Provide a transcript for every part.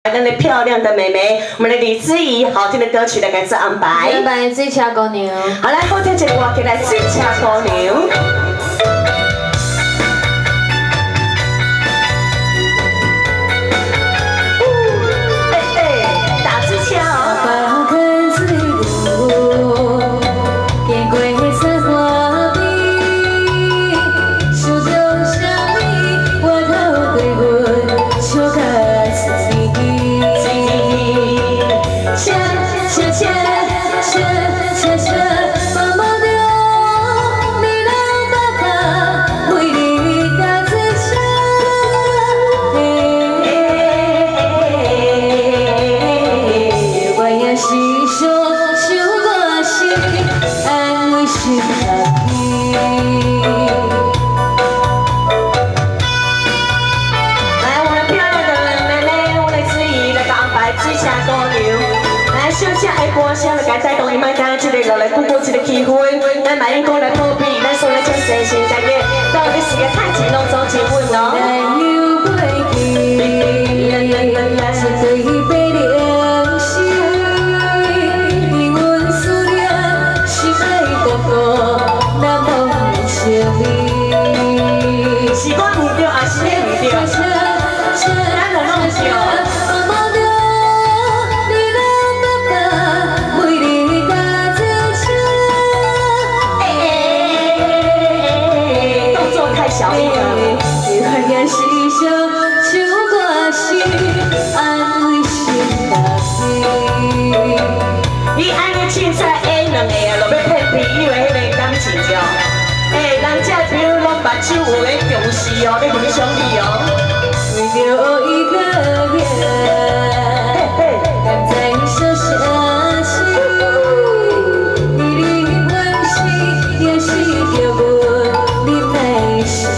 那个漂亮的妹妹，我们的李姿怡，好听的歌曲来给自安排。 安排水车姑娘。 好，来好听这个歌曲来水车姑娘。 带动伊卖干这个落来鼓鼓这个气氛，咱卖因讲来保庇，咱所来请先生大家，到底是个太极拢走气氛咯。是我唔对，还是你唔对？咱就拢对。 小丽啊，你看见是想唱歌时安慰心内。你安尼凊彩下两个啊，落要骗朋友的迄个感情哦。人家朋友拢目睭有咧重视哦，咧分享你哦。为了一个人，甘在小城市，你的关心也是着阮的美事。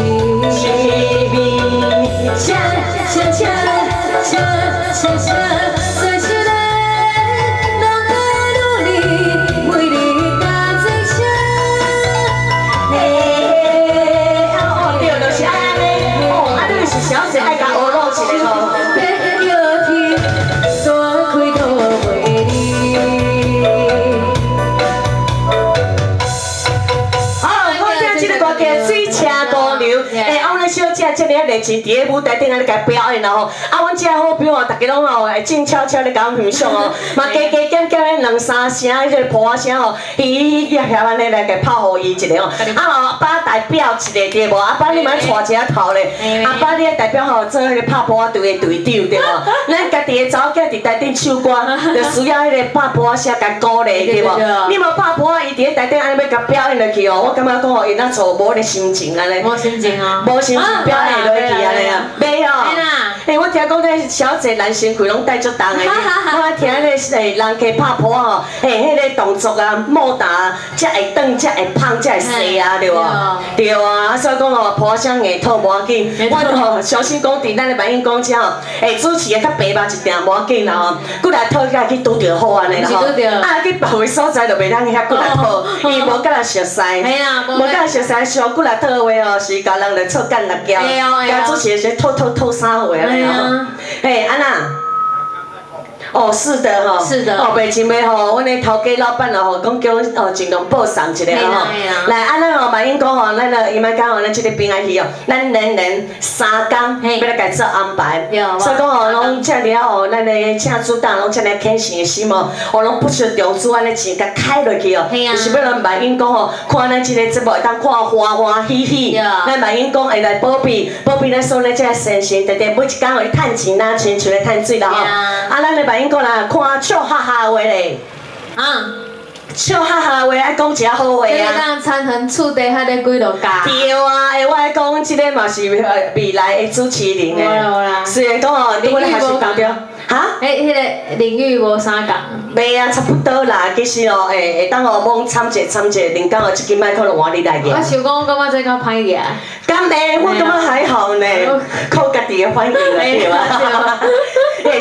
这个热情伫个舞台顶啊，咧甲表演咯吼。啊，阮遮好朋友哦，大家拢吼会静悄悄咧甲阮翕相哦，嘛加加减减咧两三声，迄个破声吼，伊协安尼来甲拍互伊一个吼。啊吼，把代表一个对无？啊，把你莫带一个头咧。啊，把你代表吼做迄个拍波队的队长对无？咱家己的查某囝伫台顶唱歌，就需要迄个拍波声甲鼓励对无？你无拍波，伊伫个台顶安尼要甲表演落去哦，我感觉讲吼，伊那做无咧心情安尼。无心情啊。无心情表演。 落去安尼啊，袂哦。我听讲咧，小姐男身躯拢带足重的。我听咧人家拍婆吼，迄个动作啊、舞蹈啊，才会长、才会胖、才会细啊，对无？对啊，所以讲吼，婆声硬套无要紧。我吼小心讲伫咱的万应公遮吼，主持的较白目一点无要紧啦吼，骨力套起来去拄着好安尼啦吼。啊，去别位所在就袂当遐骨力套，伊无甲咱熟悉。无甲咱熟悉，上骨力套的话吼，是甲人来错干辣椒。 甲主持人偷啥货啊？安那？哦，是的哈，是的。哦，袂前袂吼，阮的头家老板吼，讲叫阮尽量报送一个吼。来，安尼吼，万应讲吼，咱伊莫讲吼，咱即个平安喜哦，咱连3天要来家做安排。所以讲吼，拢遮尔吼，咱的请主档拢遮尔虔诚的心哦，拢不惜重资安尼钱甲开落去哦，就是要让万应讲吼，看咱即个节目会当看欢欢喜喜。咱万应讲会来保庇咱所有遮先生，特特每一工互伊趁钱啦，亲像咧趁水啦吼。啊，咱的万应讲啦，看笑哈哈话咧。笑哈哈话爱讲一下好话啊！ 这当参横厝地遐咧几落家。 对啊，我爱讲，即个嘛是未来的主持人诶。虽然讲哦，你我还是当着。哈？ 迄个领域无啥共。 袂啊，差不多啦。其实哦，会当哦，罔参者，恁讲哦，即间麦克就换你来个。 我想讲，我感觉这较歹个。 敢呢？我感觉还好呢，靠家己的反应来对啊。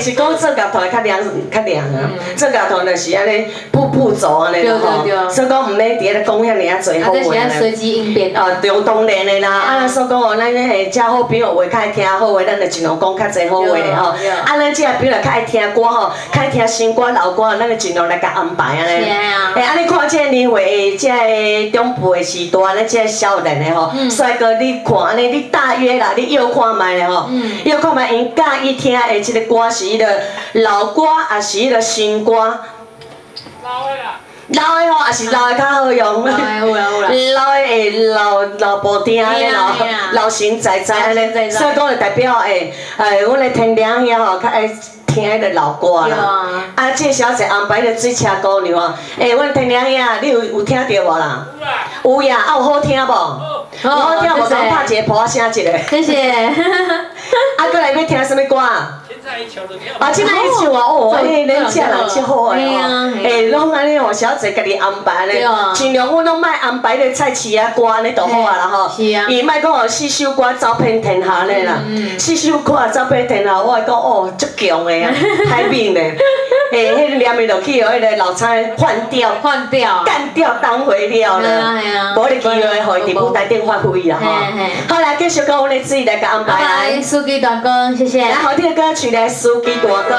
是讲做乐团较凉啊，做乐团就是安尼步走安尼啦吼，所以讲唔免伫咧讲遐尼啊侪好话啊。随机应变。 当然的啦，啊，所以讲哦，咱迄遮好朋友话较爱听好话，咱就尽量讲较侪好话咧吼。啊，咱遮朋友较爱听歌吼，较爱听新歌老歌，咱就尽量来甲安排安尼。啊，你看这年会，这中部的时段，咱这少年的吼，帅哥，你看安尼，你大约啦，你摇看卖咧吼，摇看卖，因介意听的这个歌是迄个老歌，也是迄个新歌。老的啦。老的吼，也是老的较好用。老的有啦。老的会老布丁安尼老神在安尼，所以讲就代表阮的天凉遐吼较爱听迄个老歌啦。啊，这小姐安排个水车姑娘啊，阮天凉遐你有听到无啦？有呀，啊有好听无？好听无？咱拍一个破声一个。 谢谢。 啊，过来要听什么歌啊？啊，凊彩一唱啊！哦，恁遮人真好诶吼，拢安尼哦，小姐家己安排咧，尽量阮拢莫安排咧菜市啊歌安尼就好啊啦吼。是啊。伊莫讲哦，4首歌走遍天下咧啦，4首歌走遍天下，我会讲哦，足强诶啊，海面咧，迄念伊落去哦，迄个老菜换掉，干掉当回了啦。系啊。无你机会，互伊伫舞台顶发挥啦吼。好啦，继续讲阮的自己来甲安排来。 司机大哥，谢谢。 来，好听的歌曲来，司机大哥。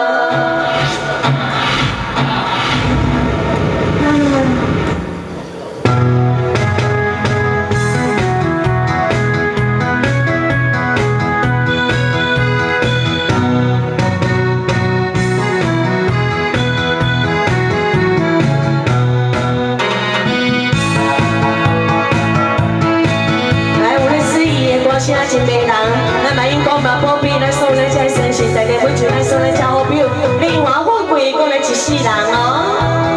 声真迷人，咱嘛应讲嘛保庇咱所有这先生，大家本就咱所有这好朋友，你换富贵，讲咱一世人哦。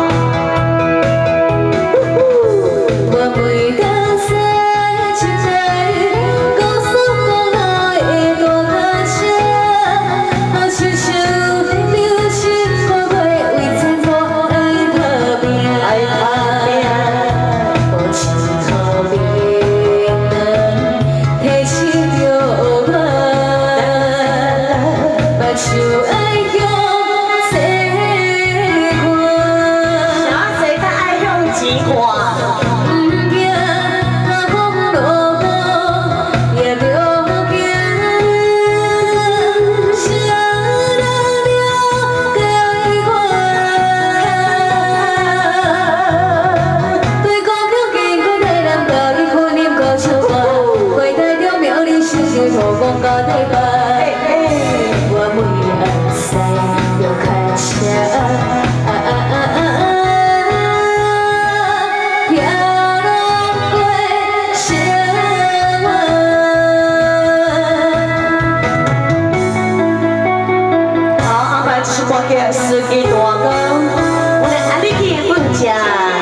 司机大哥，我来安尼去阮家。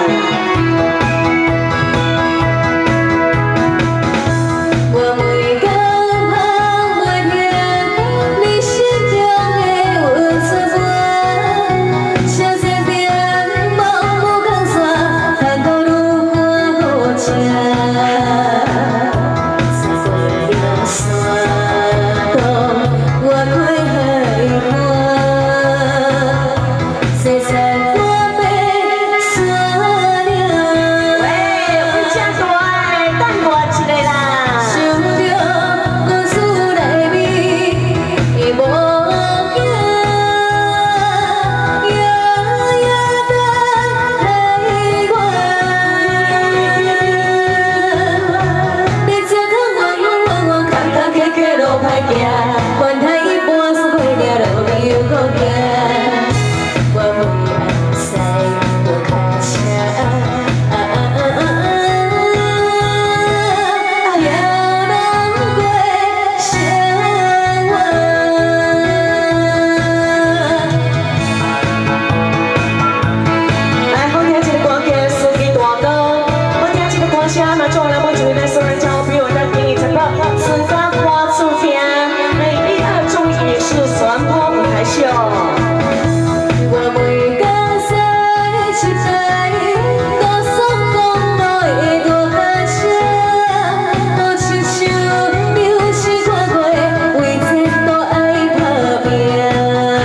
我每天梦每天，你心中的温存，小山顶茫无江山，看到路过好车，走过了山洞，我开海阔。谁在我背山岭？喂，阮遮大，等我一个啦。想着故事内面的模样，夜夜等待我。你这个弯，坎坎坷坷路歹行，怨叹一半是过了路边又搁行。我每暗西就开车，也能过生活。来，好听这个歌叫《司机大哥》，好听这个歌声嘛，做人要注意咱所有人交朋友，咱听伊唱歌，自家歌出听，每一个注意也是传播舞台秀。我每天在期待高速公路的大卡车，好亲像流星划过，为前途爱打拼。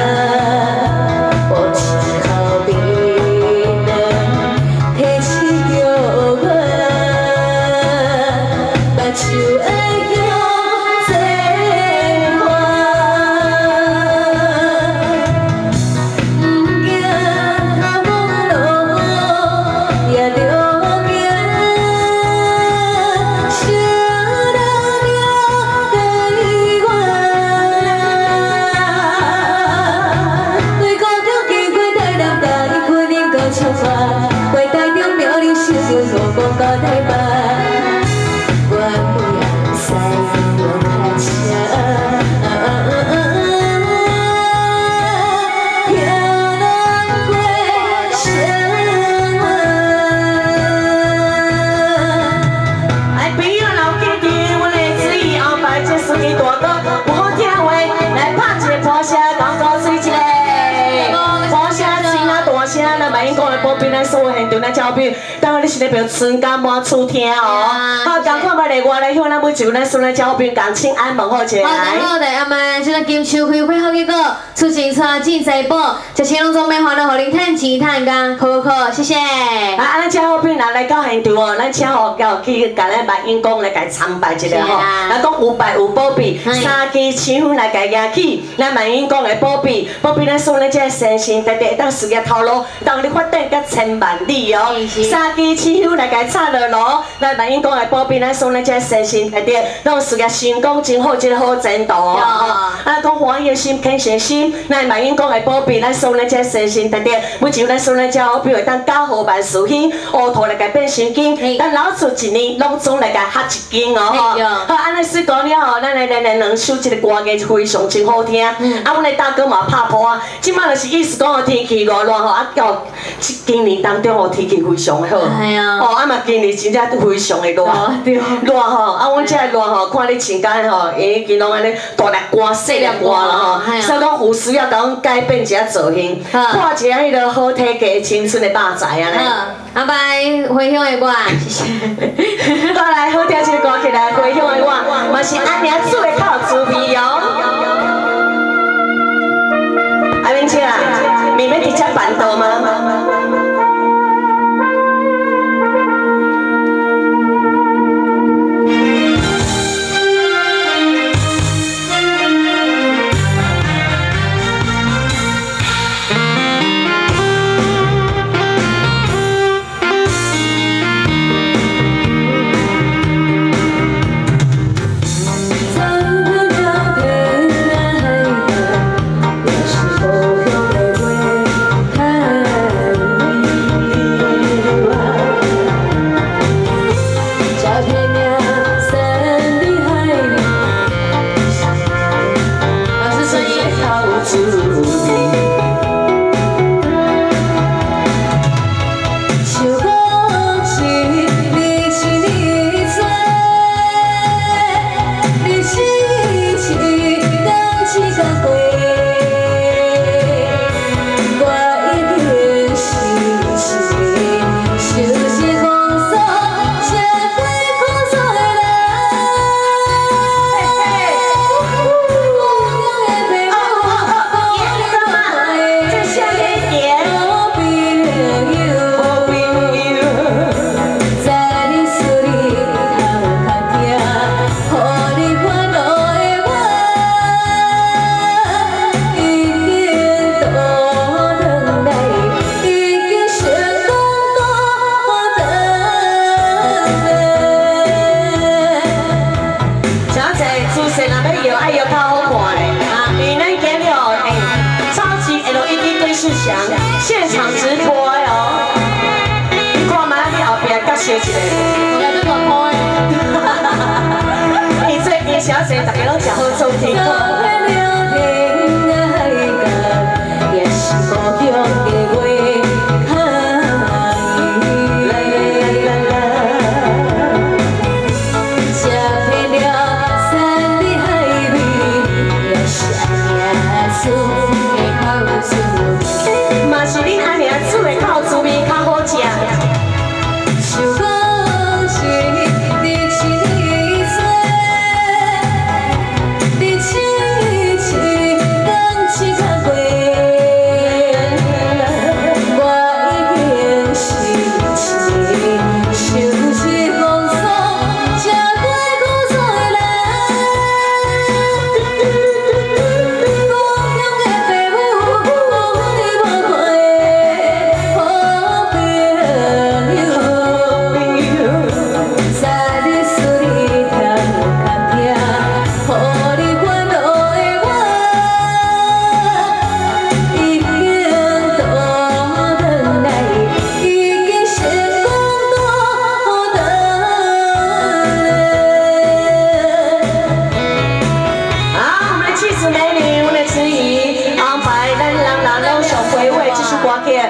咱所有现场咱照片，当然你是咧表春感满厝听哦。好，赶快把内外来向咱每一位咱所有照片共请安问好起来。 好的，阿妹，现在金秋开会好结果，出钱带进财宝，这些拢总免烦恼，互恁趁钱趁工，可，谢谢。 啊，咱照片来到现场哦，咱请吼交去甲咱万英公来甲参拜一下吼。咱讲有拜有保庇，三支枪来甲举起，咱万英公的保庇，保庇咱所有这个先生特特当事业头路，当你发展甲千万里哦。三支枪来甲插落路，咱万英公的保庇咱所有这个先生特特当事业成功真好，一个好前途哦。啊，讲欢喜心、虔诚心，咱万英公的保庇咱所有这个先生特特，每一位咱所有这好比会当家和万事兴，乌兔来甲变成金，咱老厝一年拢总来甲合一间哦。好，安尼说讲了吼，咱来两首这个歌艺非常真好听。啊，阮的大哥嘛拍破啊，即摆就是意思讲天气热吼，啊到今年当中吼天气非常的好。哦，啊嘛今年真正非常的热。热吼，啊阮这热吼，看你穿甲吼，已经拢安尼大粒汗、细粒汗啦吼，所以讲有需要甲阮改变一下造型，看一下迄个好体格、青春的肉仔安尼。 阿拜回乡的我，谢谢。 再来好听这个歌起来，回乡的我，嘛是安娘煮的较有滋味哦。阿明姐啊，面要直接办到吗？现场直播哟！你看嘛，你后壁甲烧一个，伊最近小姐大家拢食好做甜果。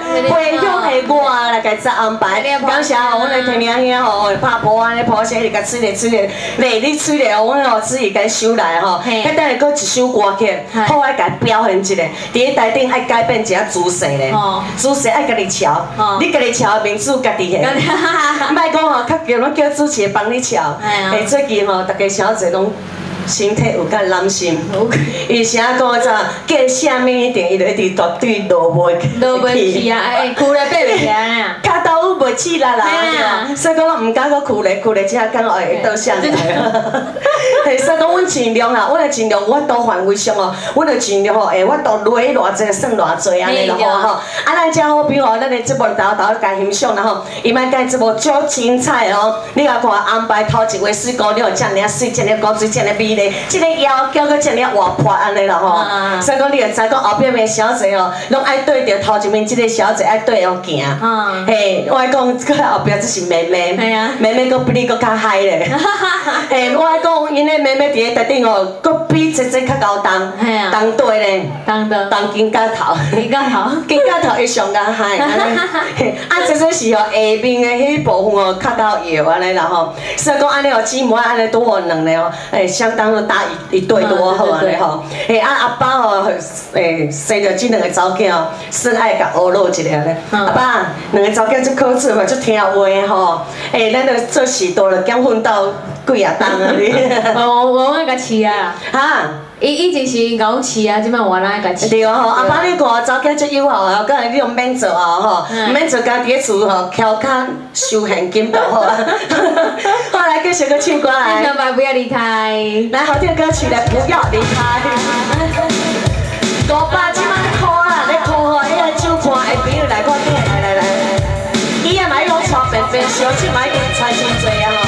回乡的我来甲做安排。感谢阮的天娘兄吼，拍婆安尼婆些，你甲吹咧，你吹咧，阮吼自己甲收来吼。迄等下搁一首歌曲，好爱甲表现一下。伫个台顶爱改变一下姿势咧，姿势爱家己瞧，你家己瞧面子家己下。莫讲吼，较叫咱叫主持人帮你瞧。最近吼，大家诚侪拢。身体有较男性，伊啥讲咋？叫啥物一定伊就一直绝对落袂去啊！躯咧爬袂起来啊！ 脚豆袂起来啦，所以讲我毋敢搁躯咧只敢会倒上来。嘿，所以讲阮尽量啦，阮会尽量有法度范围上哦，阮会尽量吼，会法度落偌济算偌济安尼咯吼。啊，咱遮好比吼，咱的节目头甲欣赏啦吼，伊莫甲节目足精彩哦。你甲看安排头一位水姑娘，遮尔水，遮尔高水，遮尔美。即个腰叫搁遮尔活泼安尼啦吼，所以讲你会知讲后壁的小姐哦，拢爱对着头一面即个小姐爱对着行。嘿，我讲搁后壁这是妹妹，妹妹搁比你搁较嗨咧。嘿，我讲因个妹妹伫个台顶哦，搁比姐姐较高重，重对咧，重金甲头，金甲头会上较嗨安尼。啊，姐姐是哦下面的迄部分哦较较摇安尼啦吼，所以讲安尼哦姊妹安尼拄好两个哦，相当。搭一对多好安尼吼，阿爸吼，生着即两个查某囝哦，算爱甲学落一下咧。阿爸，两个查某囝足考试嘛，足听话吼。咱着做事多了，减奋斗几啊冬啊你。 我甲饲啊。哈？以前是甲阮饲啊，即摆我哪甲饲？ 对吼，阿爸你看查某囝足友好哦，甲你用免做哦吼，免做家己伫厝吼翘脚收现金就好啊。好来，继续个唱歌来。 小白不要离开。 来，好听的歌曲来，不要离开。500即摆咧哭啊，咧哭吼，迄个手看会比你来看见，来，伊也嘛迄种穿便便，小手嘛已经穿真济啊吼。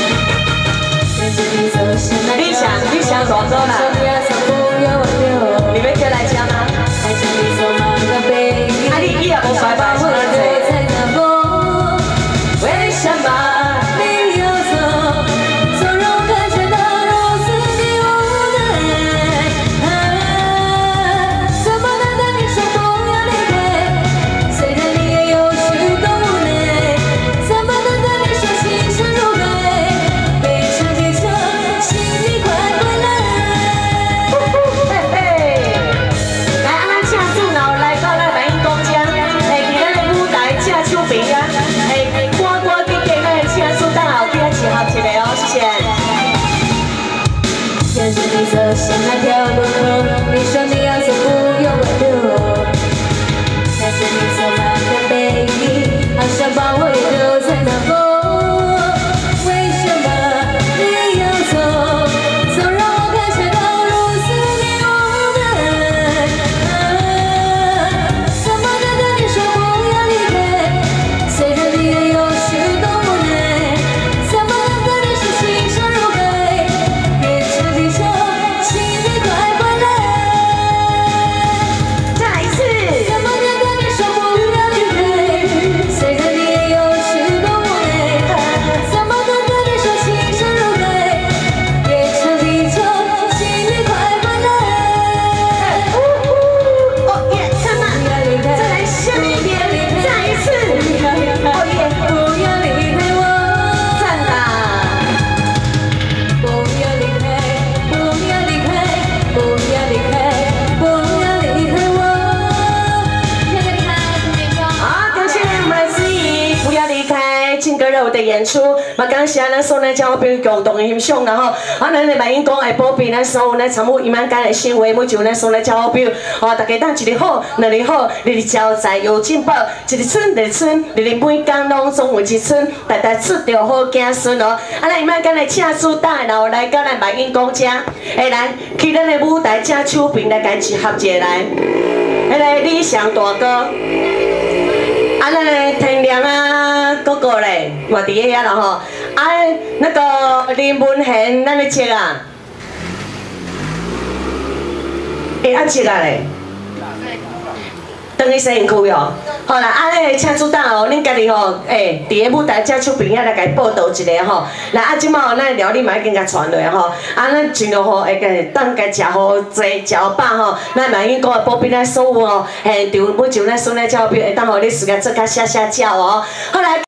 你想偌多啦？你要叫来吃吗？啊，你也无甩吧？为什么？ 现那条路口，你说你要走，不用挽留。看着你走慢的背影，好想把我也留在那风。为什么你要走？总让我感觉到如此迷惘的怎么能跟你说不要离开？随着你也有许多无奈，怎么能跟你说心上如海？变成地球。 的演出，嘛感谢咱所有遮好朋友共同的欣赏，然后咱的万英公会保庇咱所有咱参与伊万间的生活，每就咱所有遮好朋友，大家当一日好，两日好，日日招财有进步，一日春日春，日日每天拢总有一春，代代出着好子孙哦。咱伊万间的请主带，然后来到咱万英公遮，来去咱的舞台遮手边来家一合一来，迄个理想大哥。咱的天亮啊，哥哥嘞，嘛伫遐啦吼。那个林文贤，咱的姐啊，姐啊嘞，等去洗身躯哦。 好啦，请主党哦，恁家己吼，伫个舞台遮出边仔来甲伊报道一下吼。来即马吼，咱料理嘛已经甲传落吼，咱尽量吼会甲当家食好济，食好饱吼。咱嘛已经讲啊，保庇咱所有吼，现场每一咱孙仔照片会当互你自家做较写照哦。好来。